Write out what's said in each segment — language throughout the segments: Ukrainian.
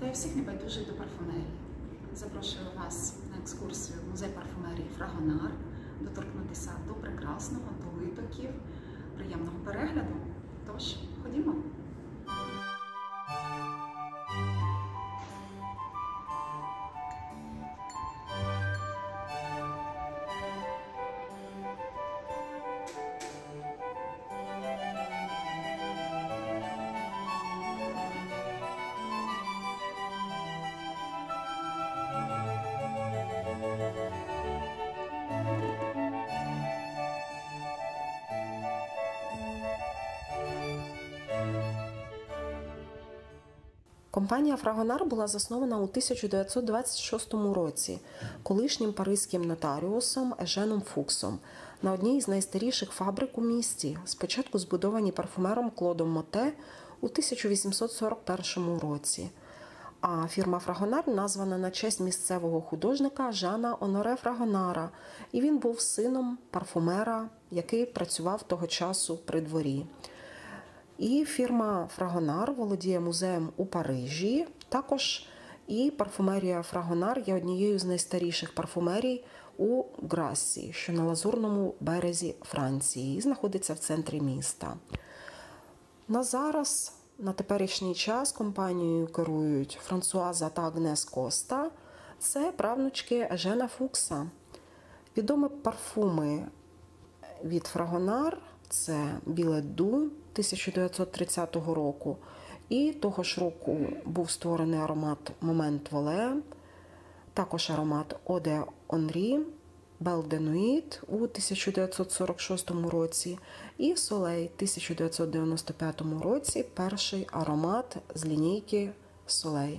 Вітаю всіх небайдужих до парфумерії. Запрошую вас на екскурсію в музей парфумерії Фрагонар, доторкнутися до прекрасного, до витоків, приємного перегляду. Тож, ходімо! Компанія Фрагонар була заснована у 1926 році колишнім паризьким нотаріусом Еженом Фуксом на одній із найстаріших фабрик у місті, спочатку збудовані парфумером Клодом Моте у 1841 році. А фірма Фрагонар названа на честь місцевого художника Жана Оноре Фрагонара, і він був сином парфумера, який працював того часу при дворі. І фірма Фрагонар володіє музеєм у Парижі. Також і парфумерія Фрагонар є однією з найстаріших парфумерій у Грассі, що на Лазурному березі Франції, і знаходиться в центрі міста. На теперішній час компанією керують Франсуаза та Агнес Коста. Це правнучки Ежена Фукса. Відомі парфуми від Фрагонар – це Білет Ду 1930 року. І того ж року був створений аромат Момент Воле, також аромат Eau de Henri, Belle de Nuit у 1946 році і Soleil 1995 році, перший аромат з лінійки Soleil.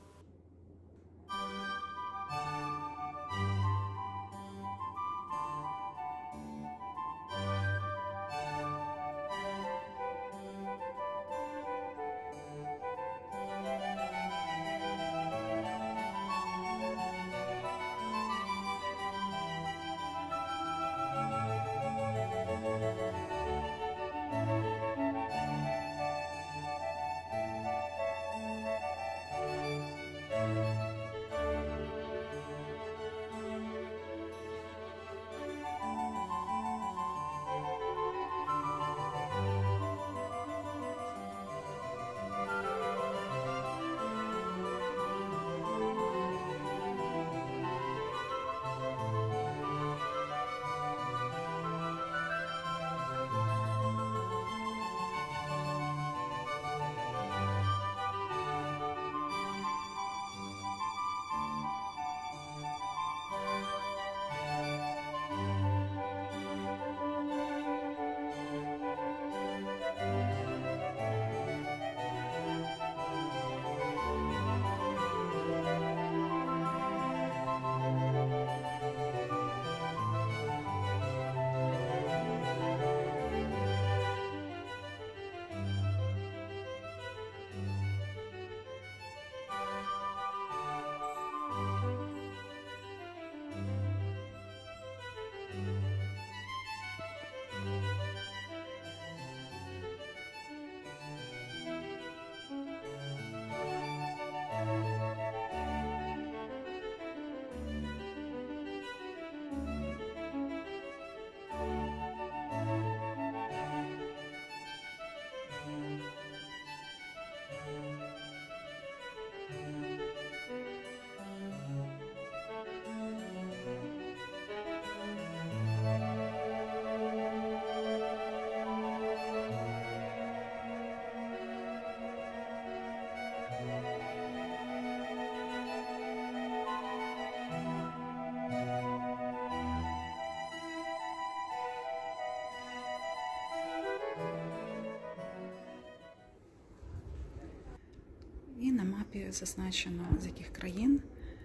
І на мапі зазначено, з яких країн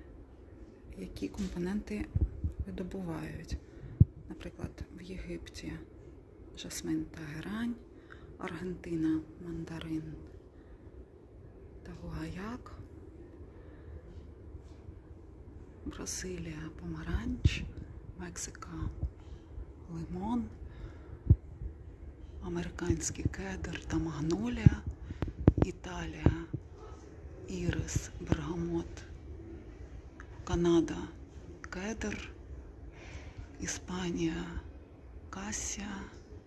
які компоненти видобувають. Наприклад, в Єгипті жасмин та герань, Аргентина – мандарин та гуаяк, Бразилія – помаранч, Мексика – лимон, американський кедр та магнолія, Італія ірис, бергамот, Канада – кедр, Іспанія – касія,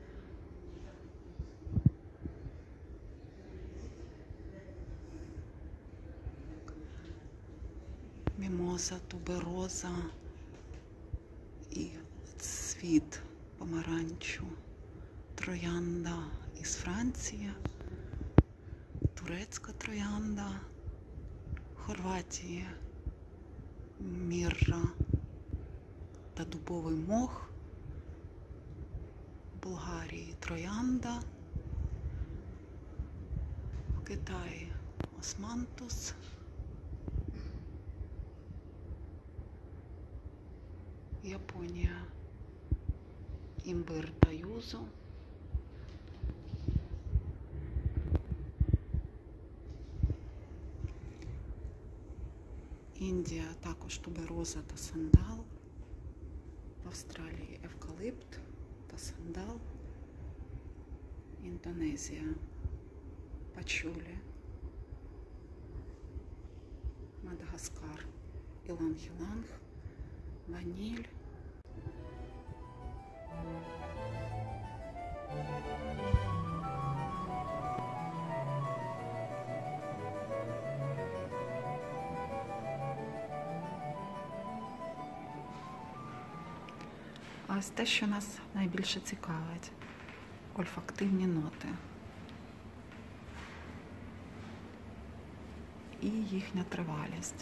мімоза, тубероза і цвіт помаранчу, троянда із Франції, турецька троянда, Хорватії мірра та дубовий мох, в Болгарії троянда, в Китаї османтус, Японія імбир та юзу, Індія також тубероза та сандал, в Австралії евкалипт та сандал, Індонезія пачулі, Мадагаскар іланг-іланг, ваніль, а ось те, що нас найбільше цікавить – ольфактивні ноти і їхня тривалість.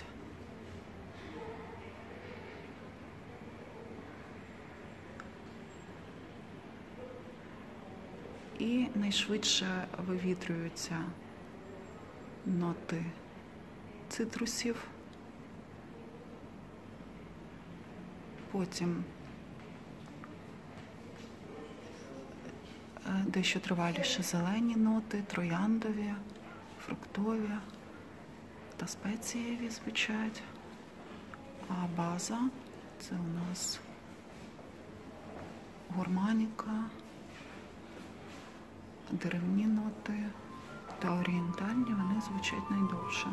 І найшвидше вивітрюються ноти цитрусів, потім дещо триваліше зелені ноти, трояндові, фруктові та спецієві звучать. А база – це у нас гурманіка, деревні ноти та орієнтальні, вони звучать найдовше.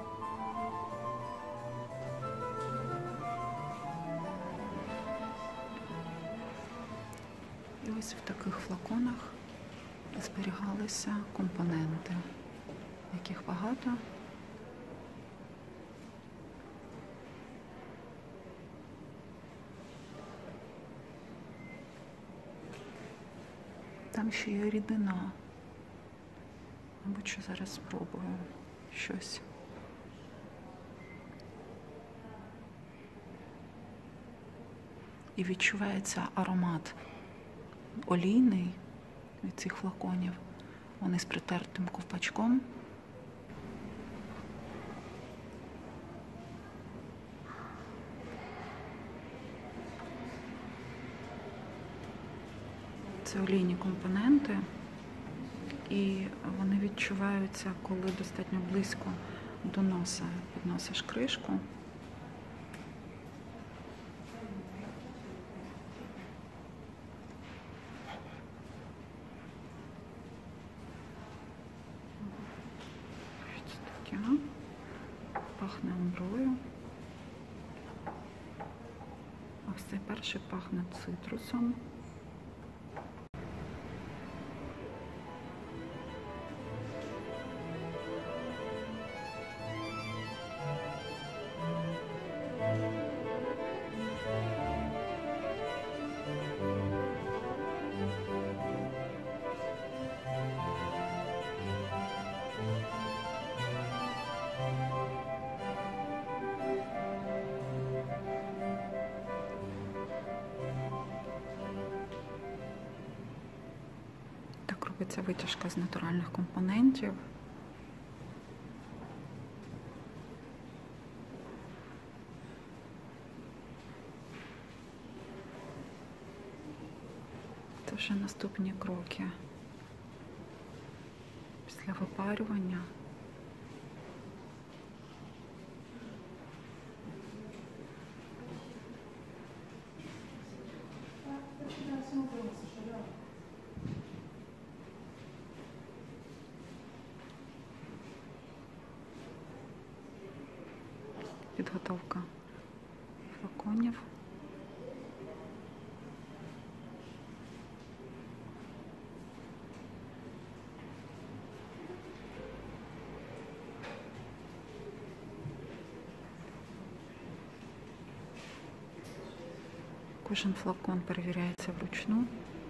І ось в таких флаконах зберігалися компоненти, яких багато. Там ще є рідина. Мабуть, що зараз спробую щось. І відчувається аромат олійний від цих флаконів. Вони з притертим ковпачком. Це олійні компоненти, і вони відчуваються, коли достатньо близько до носа підносиш кришку. Ось таке. Пахне амброю. Ось цей перший пахне цитрусом. Робиться витяжка з натуральних компонентів. Це вже наступні кроки після випарювання. підготовка флаконів. Кожен флакон перевіряється вручну.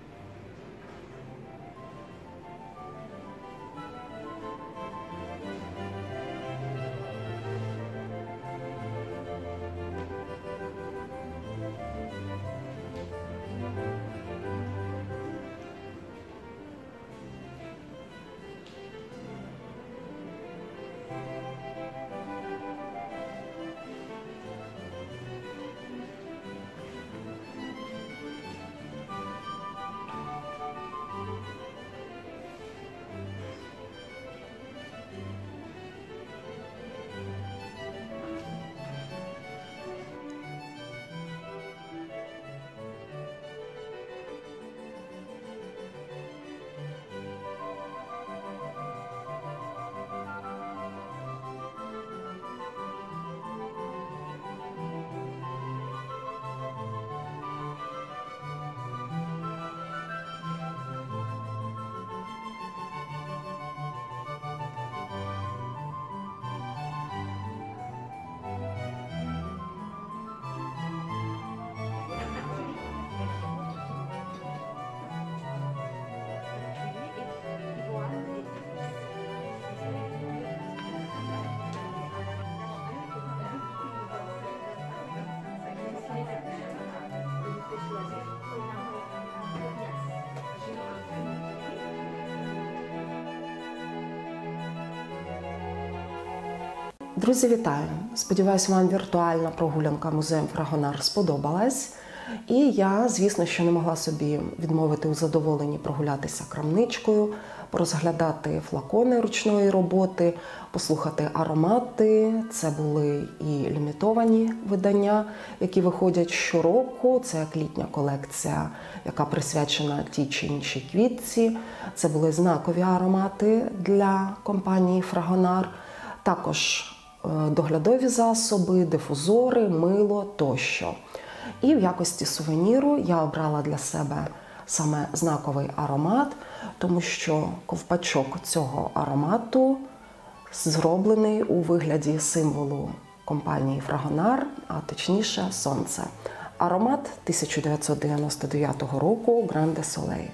Друзі, вітаю! Сподіваюсь, вам віртуальна прогулянка музеєм Фрагонар сподобалась. І я, звісно, що не могла собі відмовити у задоволенні прогулятися крамничкою, порозглядати флакони ручної роботи, послухати аромати. Це були і лімітовані видання, які виходять щороку. Це як літня колекція, яка присвячена тій чи іншій квітці. Це були знакові аромати для компанії Фрагонар. Також доглядові засоби, дифузори, мило тощо. І в якості сувеніру я обрала для себе саме знаковий аромат, тому що ковпачок цього аромату зроблений у вигляді символу компанії Фрагонар, а точніше сонце. Аромат 1999 року Grand de Soleil.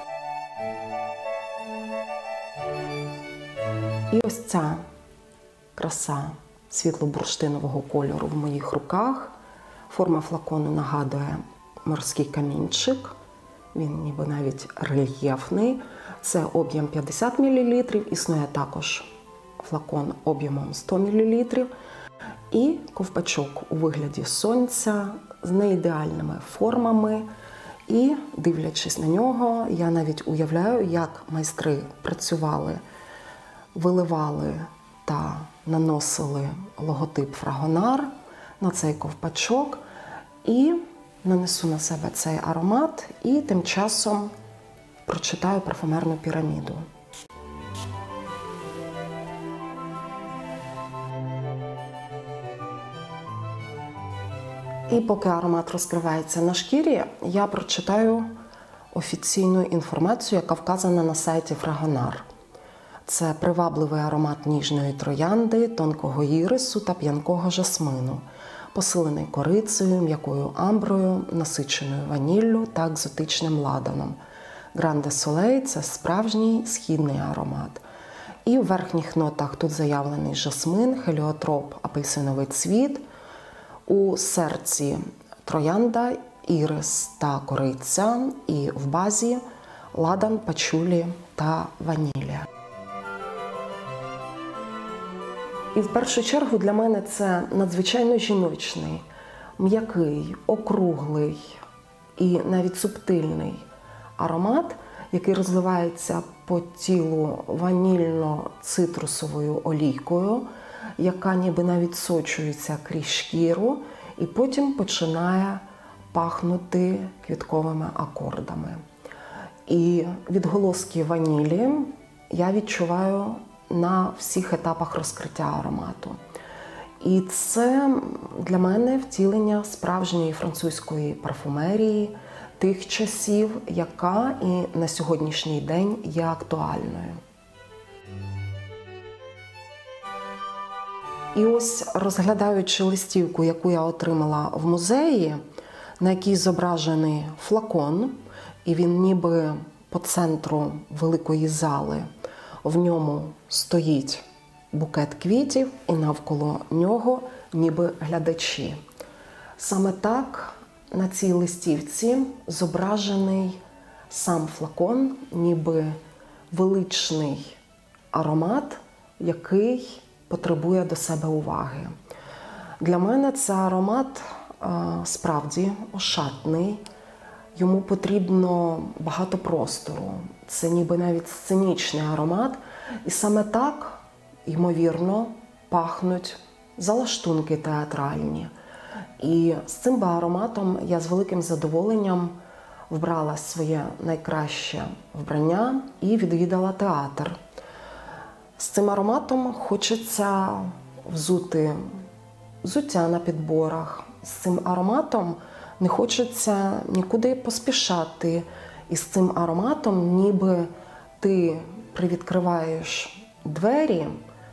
І ось ця краса світло-бурштинового кольору в моїх руках. Форма флакону нагадує морський камінчик. Він ніби навіть рельєфний. Це об'єм 50 мл. Існує також флакон об'ємом 100 мл. І ковпачок у вигляді сонця з неідеальними формами. І, дивлячись на нього, я навіть уявляю, як майстри працювали, виливали та наносили логотип Фрагонар на цей ковпачок. І нанесу на себе цей аромат і тим часом прочитаю парфумерну піраміду. І поки аромат розкривається на шкірі, я прочитаю офіційну інформацію, яка вказана на сайті Фрагонар. Це привабливий аромат ніжної троянди, тонкого ірису та п'янкого жасмину, посилений корицею, м'якою амброю, насиченою ваніллю та екзотичним ладаном. Grand de Soleil – це справжній східний аромат. І в верхніх нотах тут заявлений жасмин, хеліотроп, апельсиновий цвіт, у серці троянда, ірис та кориця, і в базі ладан, пачулі та ванілія. І в першу чергу для мене це надзвичайно жіночний, м'який, округлий і навіть субтильний аромат, який розливається по тілу ванільно-цитрусовою олійкою, яка ніби навіть сочується крізь шкіру і потім починає пахнути квітковими акордами. І відголоски ванілі я відчуваю на всіх етапах розкриття аромату. І це для мене втілення справжньої французької парфумерії тих часів, яка і на сьогоднішній день є актуальною. І ось, розглядаючи листівку, яку я отримала в музеї, на якій зображений флакон, і він ніби по центру великої зали, в ньому стоїть букет квітів, і навколо нього ніби глядачі. Саме так на цій листівці зображений сам флакон, ніби величний аромат, який потребує до себе уваги. Для мене це аромат справді ошатний, йому потрібно багато простору. Це ніби навіть сценічний аромат. І саме так, ймовірно, пахнуть залаштунки театральні. І з цим би ароматом я з великим задоволенням вбрала своє найкраще вбрання і відвідала театр. З цим ароматом хочеться взути взуття на підборах. З цим ароматом не хочеться нікуди поспішати. І з цим ароматом ніби ти привідкриваєш двері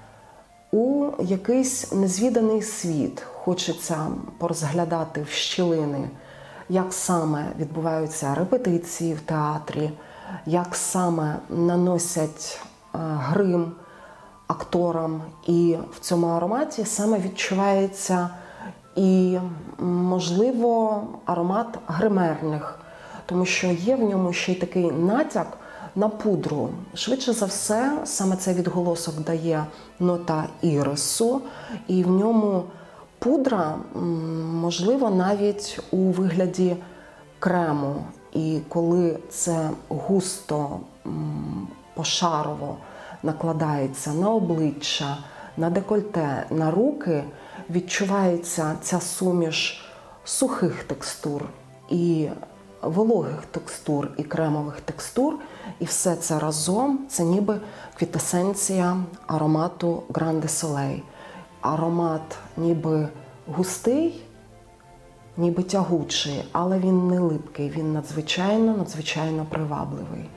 у якийсь незвіданий світ. Хочеться порозглядати в щілини, як саме відбуваються репетиції в театрі, як саме наносять грим акторам. І в цьому ароматі саме відчувається і, можливо, аромат гримерних, тому що є в ньому ще й такий натяк на пудру. Швидше за все, саме цей відголосок дає нота ірису, і в ньому пудра, можливо, навіть у вигляді крему. І коли це густо, пошарово накладається на обличчя, на декольте, на руки, відчувається ця суміш сухих текстур і вологих текстур, і кремових текстур. І все це разом – це ніби квінтесенція аромату Grand de Soleil. Аромат ніби густий, ніби тягучий, але він не липкий, він надзвичайно привабливий.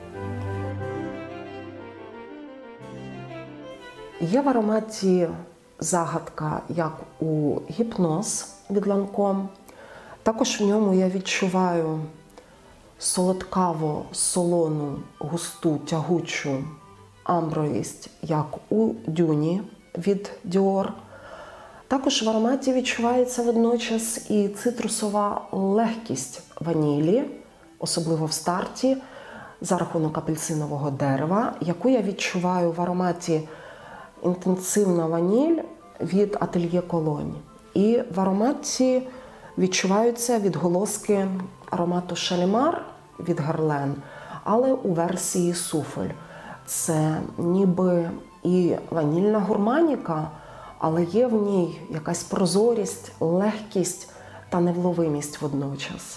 Є в ароматі загадка, як у гіпноз від Lancôme. Також в ньому я відчуваю солодкаво-солону, густу, тягучу амбровість, як у дюні від Dior. Також в ароматі відчувається водночас і цитрусова легкість ванілі, особливо в старті, за рахунок апельсинового дерева, яку я відчуваю в ароматі інтенсивна ваніль від Atelier Cologne. І в ароматі відчуваються відголоски аромату Шалімар від Guerlain, але у версії суфль. Це ніби і ванільна гурманіка, але є в ній якась прозорість, легкість та невловимість водночас.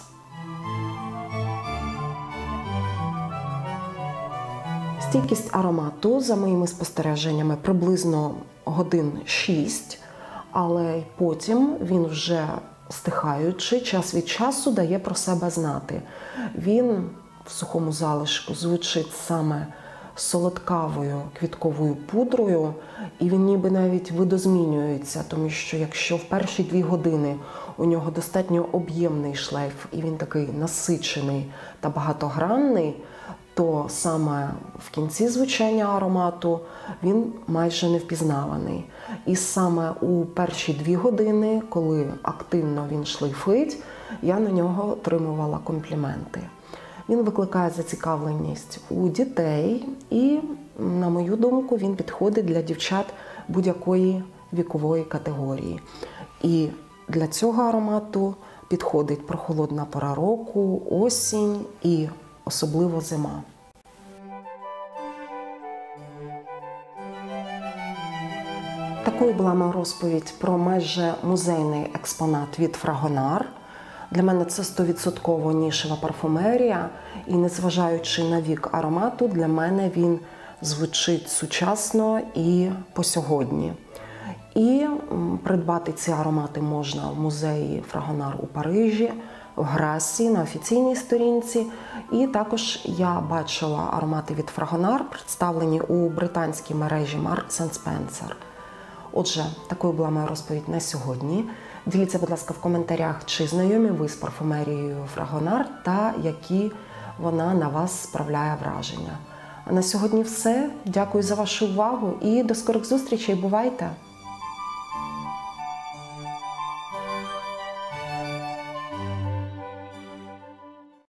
Стійкість аромату, за моїми спостереженнями, приблизно годин 6, але потім він вже стихаючи, час від часу дає про себе знати. Він в сухому залишку звучить саме солодкавою квітковою пудрою, і він ніби навіть видозмінюється, тому що якщо в перші 2 години у нього достатньо об'ємний шлейф, і він такий насичений та багатогранний, то саме в кінці звучання аромату він майже невпізнаваний. І саме у перші 2 години, коли активно він шлейфить, я на нього отримувала компліменти. Він викликає зацікавленість у дітей і, на мою думку, він підходить для дівчат будь-якої вікової категорії. І для цього аромату підходить прохолодна пора року, осінь і особливо зима. Такою була моя розповідь про майже музейний експонат від Fragonard. Для мене це 100% нішева парфумерія, і незважаючи на вік аромату, для мене він звучить сучасно і по сьогодні. І придбати ці аромати можна в музеї Фрагонар у Парижі, в Грассі на офіційній сторінці. І також я бачила аромати від Фрагонар, представлені у британській мережі Marks & Spencer. Отже, такою була моя розповідь на сьогодні. Діліться, будь ласка, в коментарях, чи знайомі ви з парфумерією Фрагонар та які вона на вас справляє враження. А на сьогодні все. Дякую за вашу увагу і до скорих зустрічей. Бувайте!